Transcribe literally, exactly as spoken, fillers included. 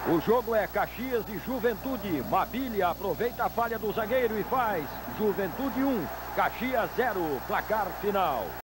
O jogo é Caxias e Juventude. Mabília aproveita a falha do zagueiro e faz. Juventude um, Caxias zero. Placar final.